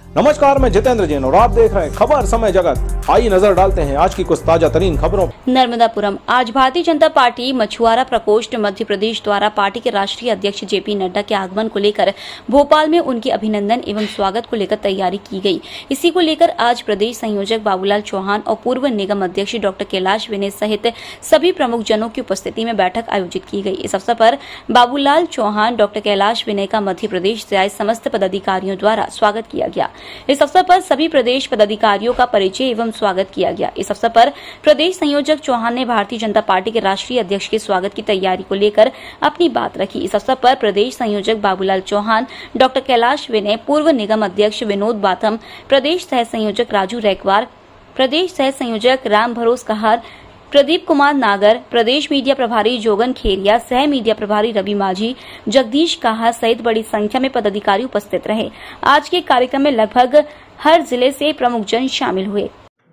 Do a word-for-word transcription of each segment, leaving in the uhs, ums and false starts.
नमस्कार, मैं जितेंद्र जैन और आप देख रहे हैं खबर समय जगत। आइए नजर डालते हैं आज की कुछ ताजा तरीन खबरों। नर्मदापुरम। आज भारतीय जनता पार्टी मछुआरा प्रकोष्ठ मध्य प्रदेश द्वारा पार्टी के राष्ट्रीय अध्यक्ष जेपी नड्डा के आगमन को लेकर भोपाल में उनके अभिनंदन एवं स्वागत को लेकर तैयारी की गई। इसी को लेकर आज प्रदेश संयोजक बाबूलाल चौहान और पूर्व निगम अध्यक्ष डॉक्टर कैलाश विनय सहित सभी प्रमुख जनों की उपस्थिति में बैठक आयोजित की गई। इस अवसर पर बाबूलाल चौहान, डॉक्टर कैलाश विनय का मध्य प्रदेश से आए समस्त पदाधिकारियों द्वारा स्वागत किया गया। इस अवसर पर सभी प्रदेश पदाधिकारियों का परिचय एवं स्वागत किया गया। इस अवसर पर प्रदेश संयोजक चौहान ने भारतीय जनता पार्टी के राष्ट्रीय अध्यक्ष के स्वागत की तैयारी को लेकर अपनी बात रखी। इस अवसर पर प्रदेश संयोजक बाबूलाल चौहान, डॉक्टर कैलाश विनय, पूर्व निगम अध्यक्ष विनोद बाथम, प्रदेश सह संयोजक राजू रैकवार, प्रदेश सह संयोजक राम भरोस कहार, प्रदीप कुमार नागर, प्रदेश मीडिया प्रभारी जोगन खेरिया, सह मीडिया प्रभारी रवि माझी, जगदीश काहा सहित बड़ी संख्या में पदाधिकारी उपस्थित रहे। आज के कार्यक्रम में लगभग हर जिले से प्रमुख जन शामिल हुए।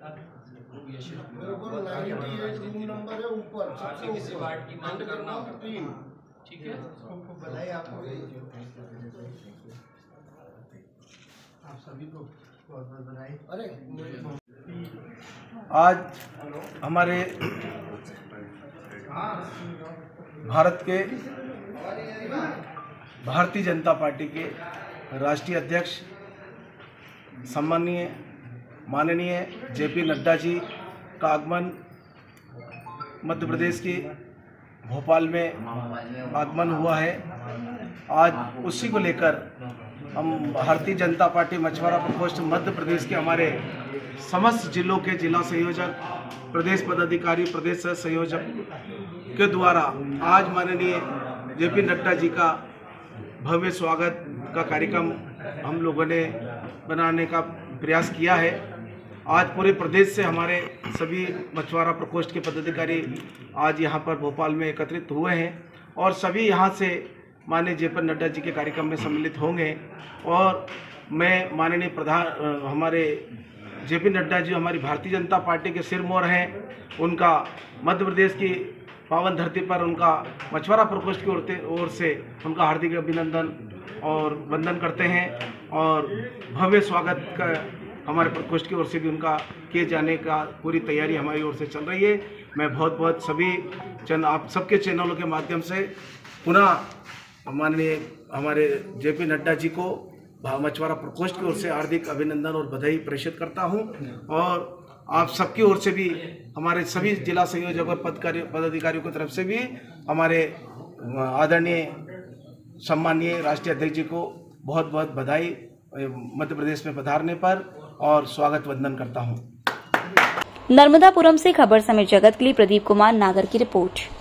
आज हमारे भारत के भारतीय जनता पार्टी के राष्ट्रीय अध्यक्ष सम्माननीय माननीय जेपी नड्डा जी का आगमन मध्य प्रदेश के भोपाल में आगमन हुआ है। आज उसी को लेकर हम भारतीय जनता पार्टी मछुआरा प्रकोष्ठ मध्य प्रदेश के हमारे समस्त जिलों के जिला संयोजक, प्रदेश पदाधिकारी, प्रदेश संयोजक के द्वारा आज माननीय जेपी नड्डा जी का भव्य स्वागत का कार्यक्रम हम लोगों ने बनाने का प्रयास किया है। आज पूरे प्रदेश से हमारे सभी मछुआरा प्रकोष्ठ के पदाधिकारी आज यहाँ पर भोपाल में एकत्रित हुए हैं और सभी यहाँ से माननीय जेपी नड्डा जी के कार्यक्रम में सम्मिलित होंगे। और मैं माननीय प्रधान हमारे जेपी नड्डा जी हमारी भारतीय जनता पार्टी के सिरमौर हैं, उनका मध्य प्रदेश की पावन धरती पर उनका मछुआरा प्रकोष्ठ की ओर से उनका हार्दिक अभिनंदन और वंदन करते हैं और भव्य स्वागत का हमारे प्रकोष्ठ की ओर से भी उनका किए जाने का पूरी तैयारी हमारी ओर से चल रही है। मैं बहुत बहुत सभी चैनल आप सबके चैनलों के माध्यम से पुनः माननीय हमारे जेपी नड्डा जी को मछुआरा प्रकोष्ठ की ओर से हार्दिक अभिनंदन और बधाई प्रेषित करता हूं और आप सबकी ओर से भी हमारे सभी जिला संयोजक और पदाधिकारियों की तरफ से भी हमारे आदरणीय सम्माननीय राष्ट्रीय अध्यक्ष जी को बहुत बहुत बधाई मध्य प्रदेश में पधारने पर और स्वागत वंदन करता हूं। नर्मदापुरम से खबर समय जगत के लिए प्रदीप कुमार नागर की रिपोर्ट।